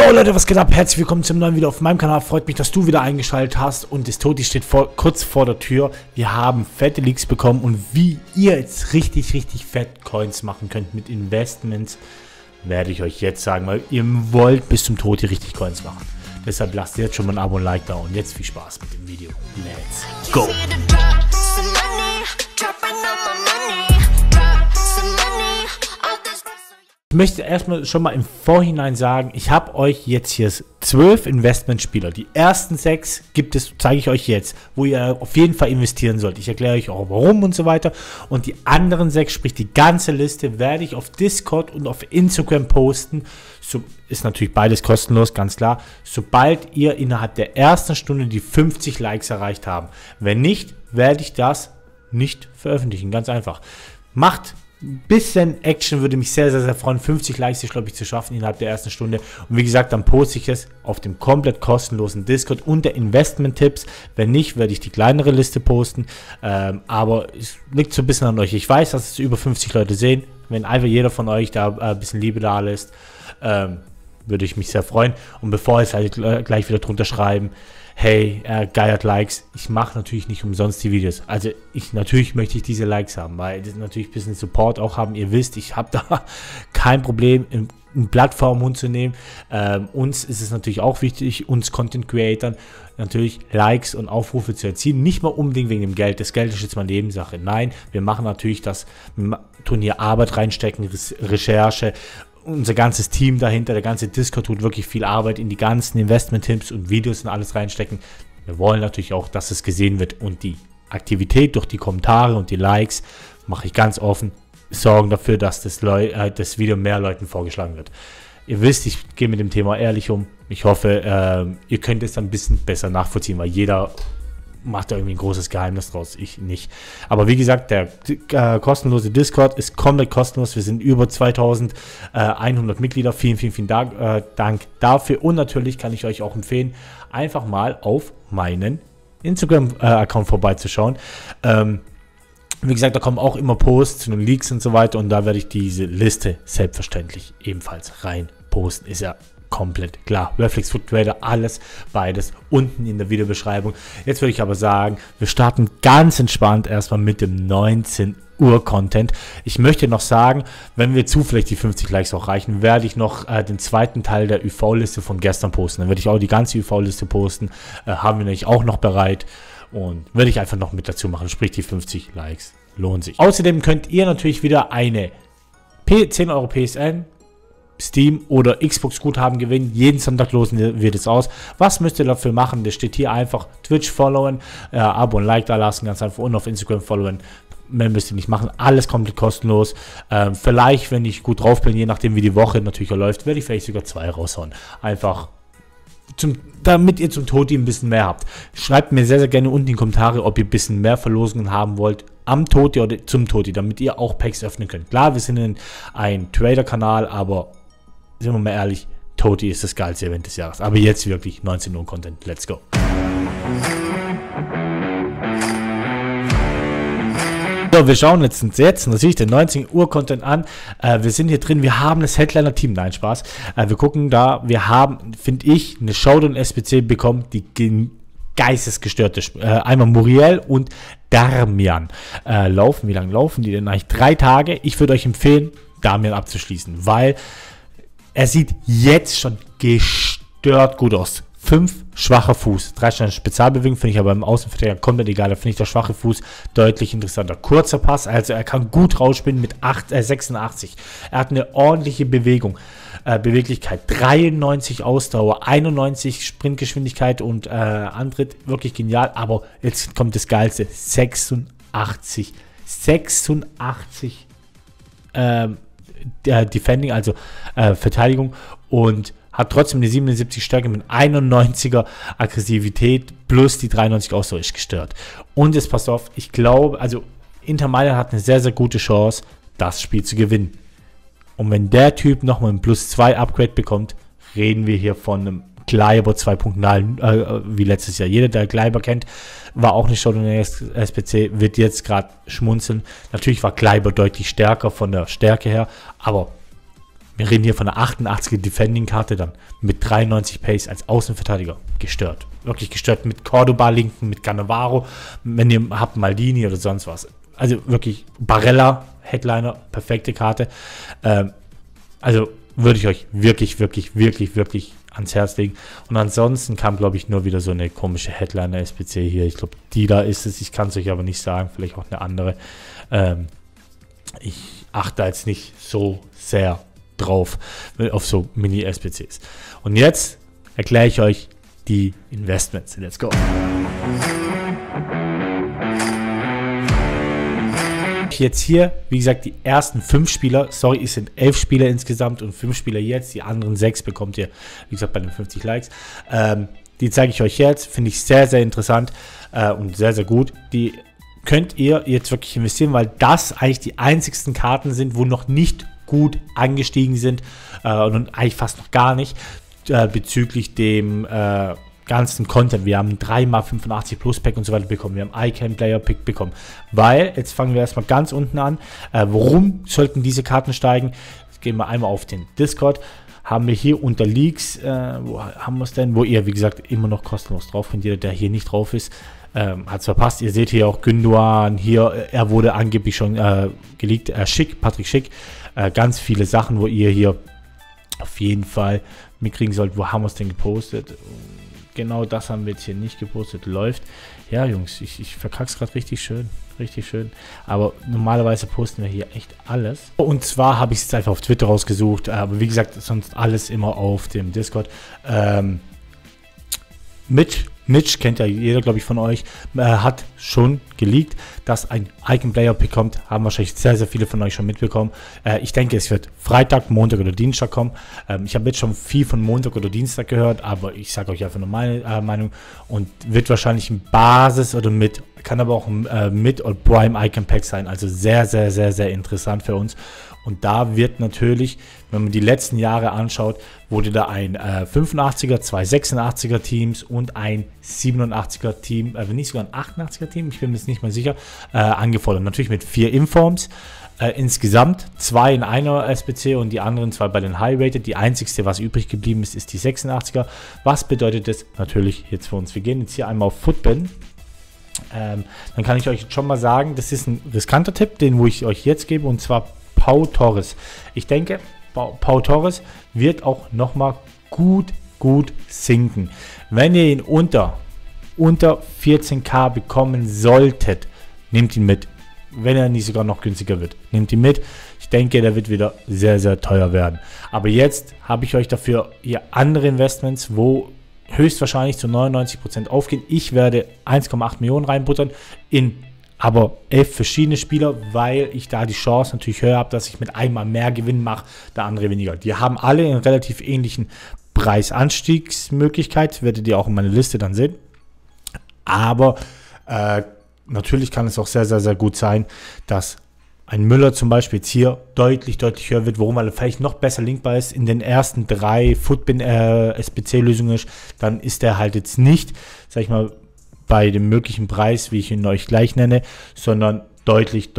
Yo Leute, was geht ab? Herzlich willkommen zum neuen Video auf meinem Kanal. Freut mich, dass du wieder eingeschaltet hast und das Toti steht kurz vor der Tür. Wir haben fette Leaks bekommen und wie ihr jetzt richtig fett Coins machen könnt mit Investments, werde ich euch jetzt sagen, weil ihr wollt bis zum Toti richtig Coins machen. Deshalb lasst jetzt schon mal ein Abo und ein Like da und jetzt viel Spaß mit dem Video. Let's go! Ich möchte erstmal schon mal im Vorhinein sagen, ich habe euch jetzt hier 12 Investmentspieler. Die ersten 6 zeige ich euch jetzt, wo ihr auf jeden Fall investieren sollt. Ich erkläre euch auch warum und so weiter. Und die anderen 6, sprich die ganze Liste, werde ich auf Discord und auf Instagram posten. So, ist natürlich beides kostenlos, ganz klar. Sobald ihr innerhalb der ersten Stunde die 50 Likes erreicht habt. Wenn nicht, werde ich das nicht veröffentlichen. Ganz einfach. Macht ein bisschen Action, würde mich sehr freuen. 50 Likes ist, glaube ich, zu schaffen innerhalb der ersten Stunde. Und wie gesagt, dann poste ich es auf dem komplett kostenlosen Discord unter Investment-Tipps. Wenn nicht, werde ich die kleinere Liste posten. Aber es liegt so ein bisschen an euch. Ich weiß, dass es über 50 Leute sehen. Wenn einfach jeder von euch da ein bisschen Liebe da lässt, würde ich mich sehr freuen. Und bevor ich halt gleich wieder drunter schreiben, hey, geiert Likes. Ich mache natürlich nicht umsonst die Videos. Also natürlich möchte ich diese Likes haben, weil das natürlich ein bisschen Support auch haben. Ihr wisst, ich habe da kein Problem, ein Blatt vor den Mund zu nehmen. Uns ist es natürlich auch wichtig, uns Content Creatern natürlich Likes und Aufrufe zu erzielen. Nicht mal unbedingt wegen dem Geld. Das Geld ist jetzt mal Nebensache. Nein, wir machen natürlich das, wir tun hier Arbeit reinstecken, Recherche. Unser ganzes Team dahinter, der ganze Discord tut wirklich viel Arbeit in die ganzen Investment-Tipps und Videos und alles reinstecken. Wir wollen natürlich auch, dass es gesehen wird und die Aktivität durch die Kommentare und die Likes, mache ich ganz offen, sorgen dafür, dass das Video mehr Leuten vorgeschlagen wird. Ihr wisst, ich gehe mit dem Thema ehrlich um. Ich hoffe, ihr könnt es ein bisschen besser nachvollziehen, weil jeder macht da irgendwie ein großes Geheimnis draus, ich nicht. Aber wie gesagt, der kostenlose Discord ist komplett kostenlos. Wir sind über 2100 Mitglieder. Vielen Dank dafür. Und natürlich kann ich euch auch empfehlen, einfach mal auf meinen Instagram-Account vorbeizuschauen. Wie gesagt, da kommen auch immer Posts zu den Leaks und so weiter. Und da werde ich diese Liste selbstverständlich ebenfalls rein posten. Ist ja komplett klar. Reflex Foot Trader, alles, beides unten in der Videobeschreibung. Jetzt würde ich aber sagen, wir starten ganz entspannt erstmal mit dem 19 Uhr Content. Ich möchte noch sagen, wenn wir zufällig die 50 Likes auch reichen, werde ich noch den zweiten Teil der UV-Liste von gestern posten. Dann werde ich auch die ganze UV-Liste posten. Haben wir nämlich auch noch bereit und werde ich einfach noch mit dazu machen. Sprich, die 50 Likes lohnen sich. Außerdem könnt ihr natürlich wieder eine 10 Euro PSN, Steam oder Xbox Guthaben gewinnen. Jeden Sonntag losen wir das aus. Was müsst ihr dafür machen? Das steht hier einfach: Twitch followen, Abo und Like da lassen, ganz einfach, und auf Instagram followen. Mehr müsst ihr nicht machen. Alles komplett kostenlos. Vielleicht, wenn ich gut drauf bin, je nachdem wie die Woche natürlich läuft, werde ich vielleicht sogar 2 raushauen. Einfach damit ihr zum Toti ein bisschen mehr habt. Schreibt mir sehr gerne unten in die Kommentare, ob ihr ein bisschen mehr Verlosungen haben wollt am Toti oder zum Toti, damit ihr auch Packs öffnen könnt. Klar, wir sind ein Trader-Kanal, aber sind wir mal ehrlich, Toti ist das geilste Event des Jahres. Aber jetzt wirklich 19 Uhr Content. Let's go. So, wir schauen jetzt natürlich den 19 Uhr Content an. Wir sind hier drin, wir haben das Headliner-Team. Nein, Spaß. Wir gucken da, wir haben, finde ich, eine Showdown-SBC bekommen, die geistesgestörte. Einmal Muriel und Darmian laufen. Wie lange laufen die denn eigentlich? 3 Tage. Ich würde euch empfehlen, Darmian abzuschließen, weil er sieht jetzt schon gestört gut aus. 5 schwacher Fuß, 3 Sterne Spezialbewegung, finde ich aber im Außenverteidiger komplett egal. Da finde ich der schwache Fuß deutlich interessanter. Kurzer Pass, also er kann gut rausspielen mit 86. Er hat eine ordentliche Beweglichkeit, 93 Ausdauer, 91 Sprintgeschwindigkeit und Antritt, wirklich genial. Aber jetzt kommt das Geilste, 86 Defending, also Verteidigung, und hat trotzdem eine 77 Stärke mit 91er Aggressivität plus die 93 Ausdauer ist gestört. Und jetzt passt auf, ich glaube, also Inter Mailand hat eine sehr gute Chance, das Spiel zu gewinnen. Und wenn der Typ nochmal ein +2 Upgrade bekommt, reden wir hier von einem Kleiber 2.0 wie letztes Jahr. Jeder, der Kleiber kennt, war auch nicht schon in der SPC, wird jetzt gerade schmunzeln. Natürlich war Kleiber deutlich stärker von der Stärke her, aber Wir reden hier von einer 88er Defending-Karte dann mit 93 Pace als Außenverteidiger. Gestört. Wirklich gestört mit Cordoba linken, mit Cannavaro, wenn ihr habt Maldini oder sonst was. Also wirklich Barella, Headliner, perfekte Karte. Also würde ich euch wirklich, wirklich, wirklich, wirklich ans Herz legen. Und ansonsten kam, glaube ich, nur wieder so eine komische Headliner-SBC hier. Ich glaube, die da ist es. Ich kann es euch aber nicht sagen. Vielleicht auch eine andere. Ich achte jetzt nicht so sehr drauf auf so Mini-SBCs. Und jetzt erkläre ich euch die Investments. Let's go! Jetzt hier, wie gesagt, die ersten 5 Spieler, sorry, es sind 11 Spieler insgesamt und 5 Spieler jetzt, die anderen 6 bekommt ihr, wie gesagt, bei den 50 Likes. Die zeige ich euch jetzt, finde ich sehr, sehr interessant und sehr, sehr gut. Die könnt ihr jetzt wirklich investieren, weil das eigentlich die einzigsten Karten sind, wo noch nicht gut angestiegen sind und eigentlich fast noch gar nicht bezüglich dem ganzen Content. Wir haben 3x85 Plus Pack und so weiter bekommen. Wir haben Icon Player Pick bekommen. Weil, jetzt fangen wir erstmal ganz unten an. Warum sollten diese Karten steigen? Jetzt gehen wir einmal auf den Discord. Haben wir hier unter Leaks, wo haben wir es denn? Wo ihr, wie gesagt, immer noch kostenlos drauf könnt. Jeder, der hier nicht drauf ist, hat es verpasst. Ihr seht hier auch Gündogan. Hier, er wurde angeblich schon geleakt. Schick, Patrick Schick. Ganz viele Sachen, wo ihr hier auf jeden Fall mitkriegen sollt. Wo haben wir es denn gepostet? Genau das haben wir jetzt hier nicht gepostet. Läuft. Ja, Jungs, ich verkack's gerade richtig schön. Richtig schön. Aber normalerweise posten wir hier echt alles. Und zwar habe ich es jetzt einfach auf Twitter rausgesucht. Aber wie gesagt, sonst alles immer auf dem Discord. Mitch kennt ja jeder, glaube ich, von euch, hat schon geleakt, dass ein Icon Player Pick kommt. Haben wahrscheinlich sehr, sehr viele von euch schon mitbekommen. Ich denke, es wird Freitag, Montag oder Dienstag kommen. Ich habe jetzt schon viel von Montag oder Dienstag gehört, aber ich sage euch einfach nur meine Meinung. Und wird wahrscheinlich ein Basis oder mit, kann aber auch ein Mid- oder Prime Icon Pack sein. Also sehr, sehr, sehr, sehr interessant für uns. Und da wird natürlich, wenn man die letzten Jahre anschaut, wurde da ein 85er, 2 86er Teams und ein 87er Team, wenn nicht sogar ein 88er Team, ich bin mir jetzt nicht mehr sicher, angefordert. Natürlich mit 4 Informs. Insgesamt 2 in einer SBC und die anderen 2 bei den High-Rated. Die einzigste, was übrig geblieben ist, ist die 86er. Was bedeutet das natürlich jetzt für uns? Wir gehen jetzt hier einmal auf Footbin. Dann kann ich euch jetzt schon mal sagen, das ist ein riskanter Tipp, den wo ich euch jetzt gebe, und zwar Pau Torres. Ich denke, Pau Torres wird auch nochmal gut sinken. Wenn ihr ihn unter 14k bekommen solltet, nehmt ihn mit. Wenn er nicht sogar noch günstiger wird, nehmt ihn mit. Ich denke, der wird wieder sehr, sehr teuer werden. Aber jetzt habe ich euch dafür hier andere Investments, wo höchstwahrscheinlich zu 99% aufgehen. Ich werde 1,8 Millionen reinbuttern in aber 11 verschiedene Spieler, weil ich da die Chance natürlich höher habe, dass ich mit einmal mehr Gewinn mache, der andere weniger. Die haben alle einen relativ ähnlichen Preisanstiegsmöglichkeit, werdet ihr auch in meiner Liste dann sehen. Aber natürlich kann es auch sehr, sehr, sehr gut sein, dass ein Müller zum Beispiel jetzt hier deutlich höher wird, warum er vielleicht noch besser linkbar ist. In den ersten 3 Footbin SBC-Lösungen, dann ist er halt jetzt nicht, sag ich mal, bei dem möglichen Preis, wie ich ihn euch gleich nenne, sondern deutlich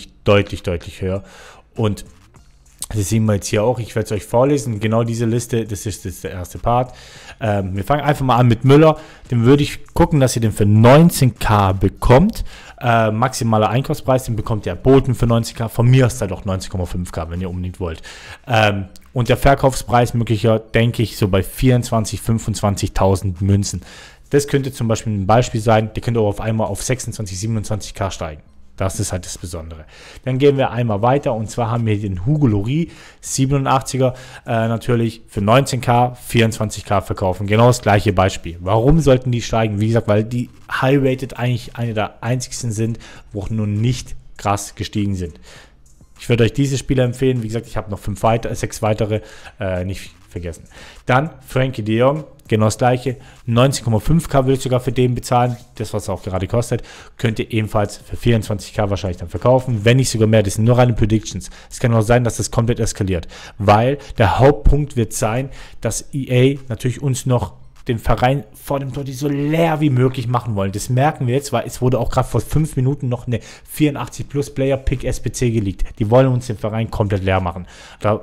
höher. Und das sehen wir jetzt hier auch. Ich werde es euch vorlesen. Genau diese Liste, das ist der erste Part. Wir fangen einfach mal an mit Müller. Den würde ich gucken, dass ihr den für 19k bekommt. Maximaler Einkaufspreis, den bekommt ihr Boten für 19k. Von mir ist halt auch 19,5k, wenn ihr unbedingt wollt. Und der Verkaufspreis möglicher, denke ich, so bei 24.000, 25.000 Münzen. Das könnte zum Beispiel ein Beispiel sein, der könnte auch auf einmal auf 26, 27k steigen. Das ist halt das Besondere. Dann gehen wir einmal weiter, und zwar haben wir den Hugo Lloris 87er natürlich für 19k, 24k verkaufen. Genau das gleiche Beispiel. Warum sollten die steigen? Wie gesagt, weil die High-Rated eigentlich eine der einzigsten sind, wo auch nur nicht krass gestiegen sind. Ich würde euch diese Spieler empfehlen. Wie gesagt, ich habe noch 6 weitere, nicht vergessen. Dann Frankie de Jong, genau das gleiche. 19,5k würde ich sogar für den bezahlen. Das, was es auch gerade kostet, könnt ihr ebenfalls für 24k wahrscheinlich dann verkaufen. Wenn nicht sogar mehr, das sind nur reine Predictions. Es kann auch sein, dass das komplett eskaliert. Weil der Hauptpunkt wird sein, dass EA natürlich uns noch den Verein vor dem Tor so leer wie möglich machen wollen. Das merken wir jetzt, weil es wurde auch gerade vor 5 Minuten noch eine 84 Plus Player Pick SBC geleakt. Die wollen uns den Verein komplett leer machen. Da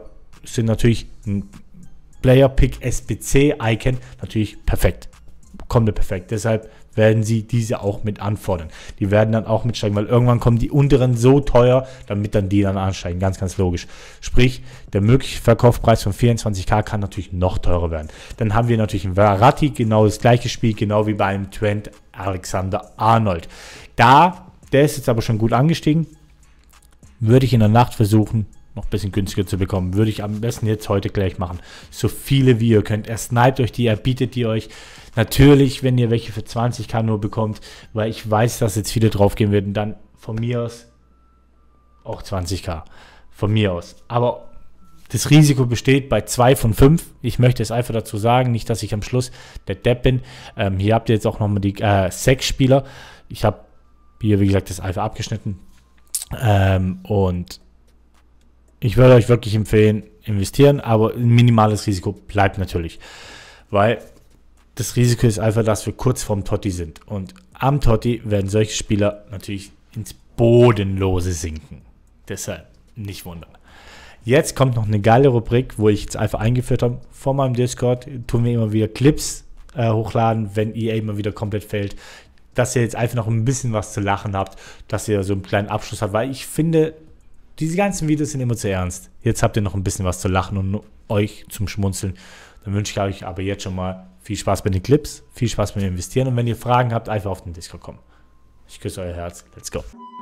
sind natürlich ein Player Pick SBC Icon natürlich perfekt. Komplett perfekt. Deshalb werden sie diese auch mit anfordern. Die werden dann auch mitsteigen, weil irgendwann kommen die unteren so teuer, damit dann die dann ansteigen. Ganz, ganz logisch. Sprich, der mögliche Verkaufspreis von 24.000 kann natürlich noch teurer werden. Dann haben wir natürlich einen Verratti, genau das gleiche Spiel, genau wie bei einem Trent Alexander-Arnold. Der ist jetzt aber schon gut angestiegen, würde ich in der Nacht versuchen, noch ein bisschen günstiger zu bekommen. Würde ich am besten jetzt heute gleich machen. So viele wie ihr könnt. Er sniped euch die, er bietet die euch. Natürlich, wenn ihr welche für 20.000 nur bekommt, weil ich weiß, dass jetzt viele drauf gehen werden, dann von mir aus auch 20.000. Von mir aus. Aber das Risiko besteht bei 2 von 5. Ich möchte es einfach dazu sagen, nicht, dass ich am Schluss der Depp bin. Hier habt ihr jetzt auch nochmal die 6 Spieler. Ich habe hier, wie gesagt, das einfach abgeschnitten. Und ich würde euch wirklich empfehlen, investieren, aber ein minimales Risiko bleibt natürlich. Weil das Risiko ist einfach, dass wir kurz vorm Totti sind. Und am Totti werden solche Spieler natürlich ins Bodenlose sinken. Deshalb nicht wundern. Jetzt kommt noch eine geile Rubrik, wo ich jetzt einfach eingeführt habe. Vor meinem Discord tun wir immer wieder Clips hochladen, wenn EA immer wieder komplett fällt. Dass ihr jetzt einfach noch ein bisschen was zu lachen habt, dass ihr so einen kleinen Abschluss habt. Weil ich finde, diese ganzen Videos sind immer zu ernst. Jetzt habt ihr noch ein bisschen was zu lachen und euch zum Schmunzeln. Dann wünsche ich euch aber jetzt schon mal viel Spaß mit den Clips, viel Spaß mit dem Investieren. Und wenn ihr Fragen habt, einfach auf den Discord kommen. Ich küsse euer Herz. Let's go.